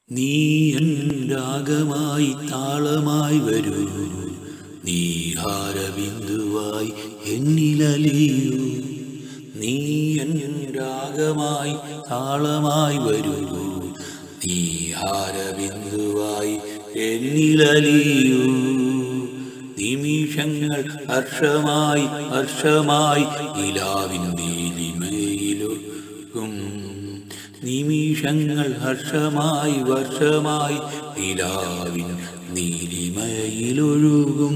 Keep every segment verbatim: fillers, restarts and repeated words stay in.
നീ എൻ രാഗമായി താളമായി വരൂ, നീ ഹാരബിന്ദുവായി എന്നിലലിയൂ. നീ എൻ രാഗമായി താളമായി വരൂ, നീ ഹാരബിന്ദുവായി എന്നിലലിയൂ. നിമിഷങ്ങൾ ഹർഷമായി ഹർഷമായി നിലാവിൻ നീലിമയിലൊഴുകും. നിമിഷങ്ങൾ ഹർഷമായി വർഷമായി നിലാവിൻ നീലിമയിലൊഴുകും.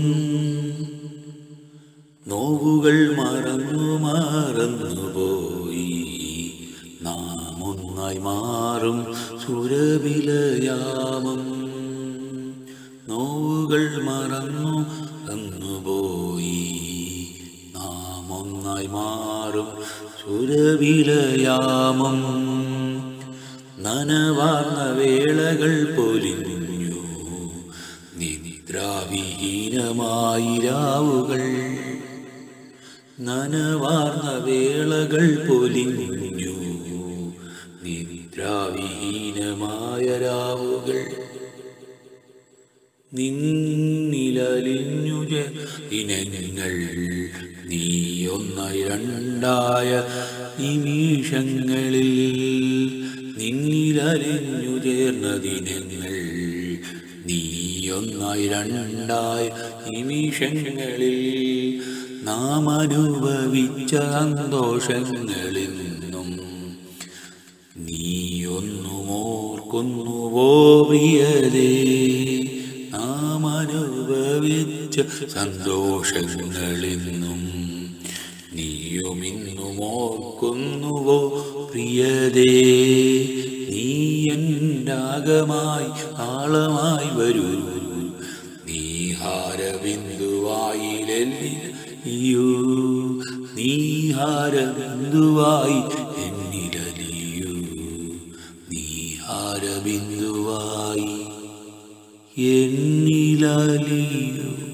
നോവുകൾ മറന്നു മറന്നുപോയി, നാം ഒന്നായി മാറും സുരഭിലയാമം. നോവുകൾ മറന്നു മറന്നുപോയി, നാം ഒന്നായി മാറും സുരഭിലയാമം. നനവാർന്ന വേളകൾ പൊലിഞ്ഞു, നിദ്രാവിഹീനമായി രാവുകൾ. നനവാർന്ന വേളകൾ പൊലിഞ്ഞു, നിദ്രാവിഹീനമായ രാവുകൾ. നിന്നിലലിഞ്ഞു ദിനങ്ങൾ, നീ ഒന്നായി രണ്ടായ നിമിഷങ്ങളിൽ. നിന്നിലലിഞ്ഞു ചേർന്ന ദിനങ്ങൾ, നീ ഒന്നായി രണ്ടായ നിമിഷങ്ങളിൽ. നാം അനുഭവിച്ച സന്തോഷങ്ങളിൽ നിന്നും നീ ഒന്നും ഓർക്കുന്നുവോ പ്രിയതേ? നാം അനുഭവിച്ച സന്തോഷങ്ങളിൽ നിന്നും നീയും ഇന്നും ഓർക്കുന്നുവോ പ്രിയതേ? നീ എൻ രാഗമായി താളമായി വരൂ, നീ ഹാരബിന്ദുവായി ലലിയൂ. നീ ഹാരബിന്ദുവായി എന്നിലലിയൂ, നീ ഹാരബിന്ദുവായി എന്നിലലിയൂ.